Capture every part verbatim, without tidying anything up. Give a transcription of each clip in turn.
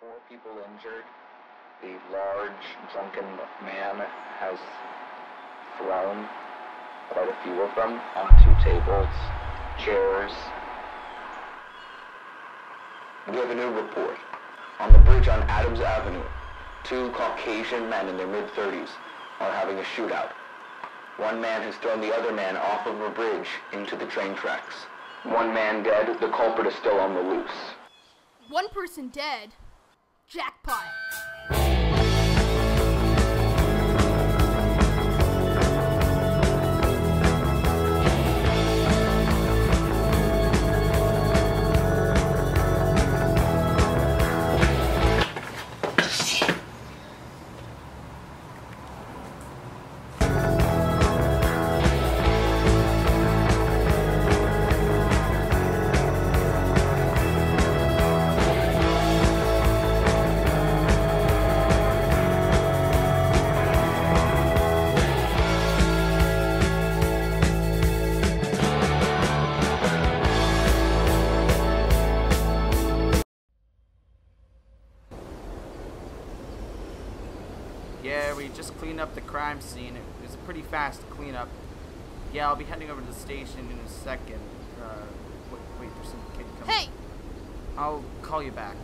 four people injured. The large, drunken man has thrown quite a few of them onto tables, chairs. We have a new report. On the bridge on Adams Avenue, two Caucasian men in their mid-thirties are having a shootout. One man has thrown the other man off of a bridge into the train tracks. One man dead, the culprit is still on the loose. One person dead? Jackpot. Yeah, we just cleaned up the crime scene. It was a pretty fast cleanup. Yeah, I'll be heading over to the station in a second. Uh, wait, wait there's some kid coming. Hey! I'll call you back.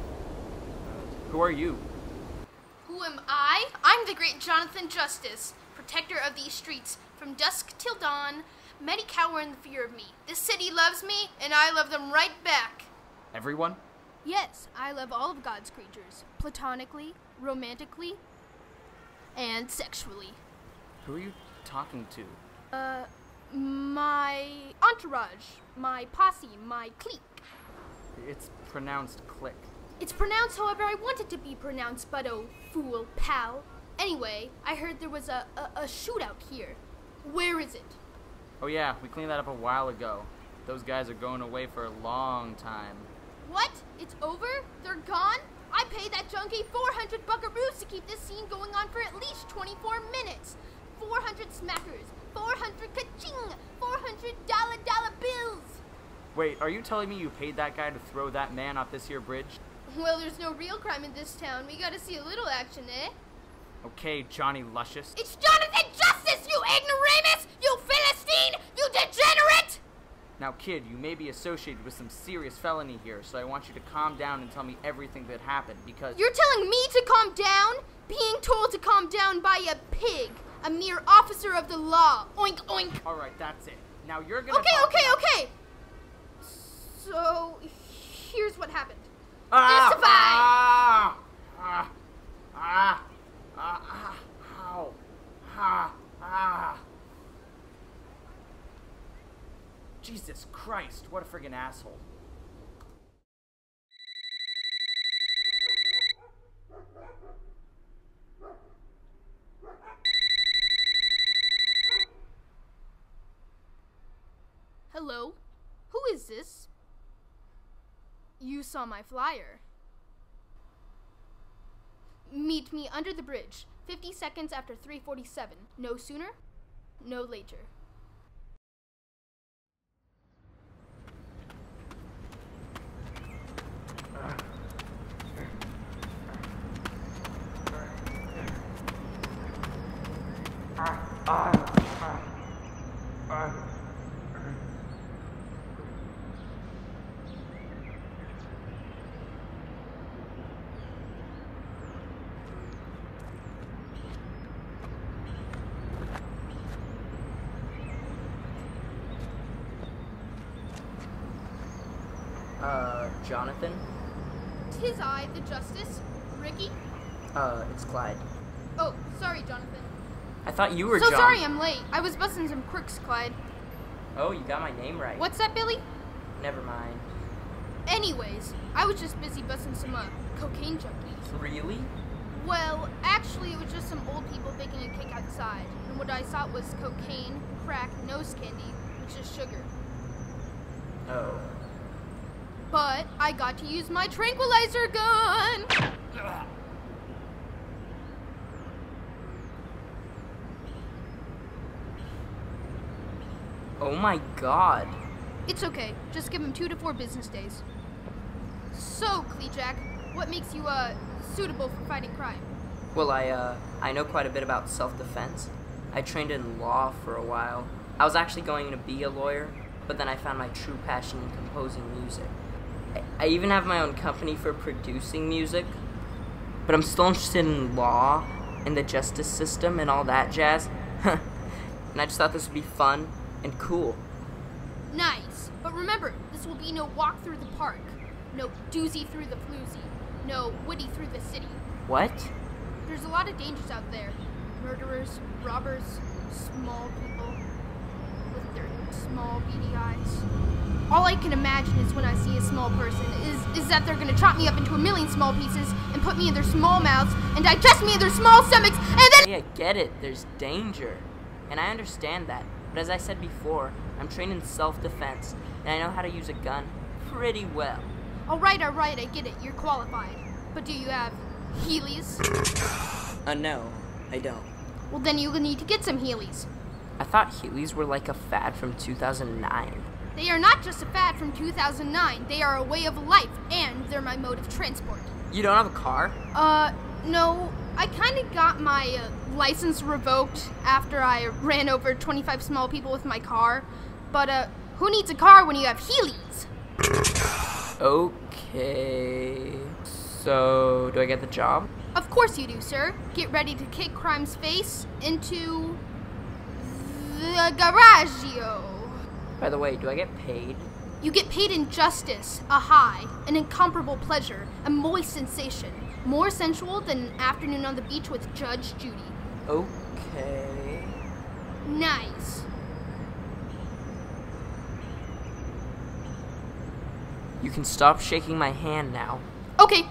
Uh, who are you? Who am I? I'm the great Jonathan Justice, protector of these streets. From dusk till dawn, many cower in the fear of me. This city loves me, and I love them right back. Everyone? Yes, I love all of God's creatures. Platonically, romantically, and sexually. Who are you talking to? Uh, my entourage, my posse, my clique. It's pronounced click. It's pronounced however I want it to be pronounced, but oh, fool, pal. Anyway, I heard there was a, a, a shootout here. Where is it? Oh yeah, we cleaned that up a while ago. Those guys are going away for a long time. What? It's over? They're gone? I paid that junkie four hundred buckaroos to keep this scene going on for at least twenty-four minutes. four hundred smackers, four hundred ka-ching, four hundred dollar dollar bills. Wait, are you telling me you paid that guy to throw that man off this here bridge? Well, there's no real crime in this town. We gotta see a little action, eh? Okay, Johnny Luscious. It's Jonathan Justice, you ignoramus! You Philistine! You degenerate! Now, kid, you may be associated with some serious felony here, so I want you to calm down and tell me everything that happened, because... You're telling me to calm down? Being told to calm down by a pig, a mere officer of the law. Oink, oink. All right, that's it. Now you're gonna... Okay, okay, okay. So, here's what happened. Ah! Justify! Ah! Ah! Ah! Ah! Ah! Ow! Ah! Ah! Jesus Christ, what a friggin' asshole. Hello? Who is this? You saw my flyer. Meet me under the bridge, fifty seconds after three forty-seven. No sooner, no later. Uh, Jonathan? Tis I, the Justice. Ricky? Uh, it's Clyde. Oh, sorry, Jonathan. I thought you were So John. sorry I'm late. I was busting some crooks, Clyde. Oh, you got my name right. What's that, Billy? Never mind. Anyways, I was just busy busting some, uh, cocaine junkies. Really? Well, actually, it was just some old people baking a cake outside. And what I saw was cocaine, crack, nose candy, which is sugar. Oh. But I got to use my tranquilizer gun! Oh my god. It's okay. Just give him two to four business days. So, Clejack, What makes you, uh, suitable for fighting crime? Well, I, uh, I know quite a bit about self-defense. I trained in law for a while. I was actually going to be a lawyer, but then I found my true passion in composing music. I, I even have my own company for producing music, but I'm still interested in law and the justice system and all that jazz. And I just thought this would be fun and cool. Nice. But remember, this will be no walk through the park, no doozy through the floozy, no woody through the city. What? There's a lot of dangers out there. Murderers, robbers, small people with their small beady eyes. All I can imagine is when I see a small person is, is that they're gonna chop me up into a million small pieces and put me in their small mouths and digest me in their small stomachs and then— Hey, I get it. There's danger. And I understand that. But as I said before, I'm trained in self-defense, and I know how to use a gun pretty well. Alright, alright, I get it. You're qualified. But do you have Heelys? Uh, no, I don't. Well, then you'll need to get some Heelys. I thought Heelys were like a fad from two thousand nine. They are not just a fad from two thousand nine. They are a way of life, and they're my mode of transport. You don't have a car? Uh, no. I kind of got my uh, license revoked after I ran over twenty-five small people with my car. But, uh, who needs a car when you have Heelys? Okay. So, do I get the job? Of course you do, sir. Get ready to kick crime's face into the garagio. By the way, do I get paid? You get paid in justice, a high, an incomparable pleasure, a moist sensation, more sensual than an afternoon on the beach with Judge Judy. Okay. Nice. You can stop shaking my hand now. Okay.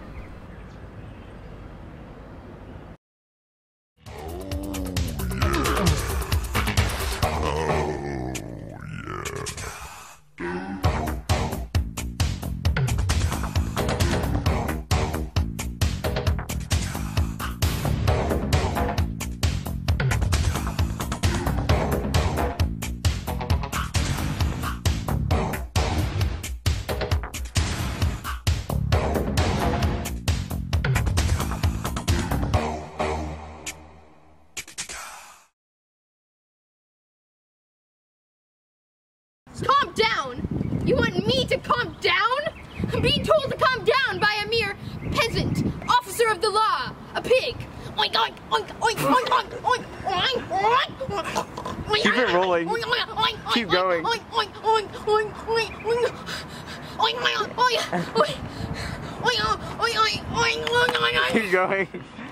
Calm down? You want me to calm down? I'm being told to calm down by a mere peasant, officer of the law, a pig. Oink, oink, oink, oink, oink, oink, oink, oink, oink. Keep it rolling. Oink, oink, oink, Keep oink, going. Oink, oink, oink, oink, oink, oink. Oink, oink, oink, oink, oink, oink, oink, oink, oink, oink, oink. Keep going.